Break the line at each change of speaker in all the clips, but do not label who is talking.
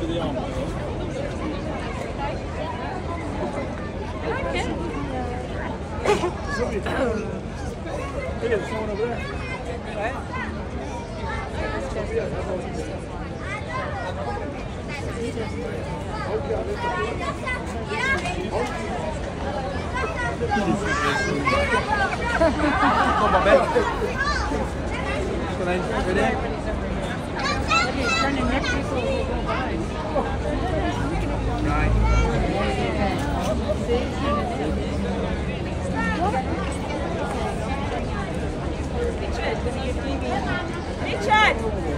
Hey, there's someone over there. Right? Con bò bét. Con này, về đây. Rồi. Richard!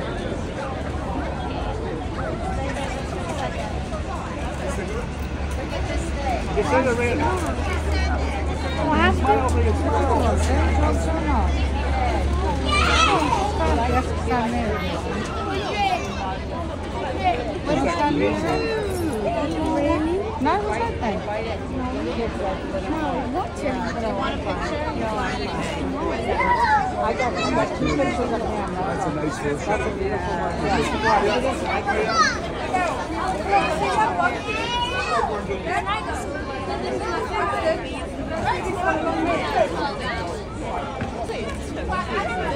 No, what's that thing? No, what's it? I got two pictures of him.
That's a nice fish.
That's a beautiful one. Yeah.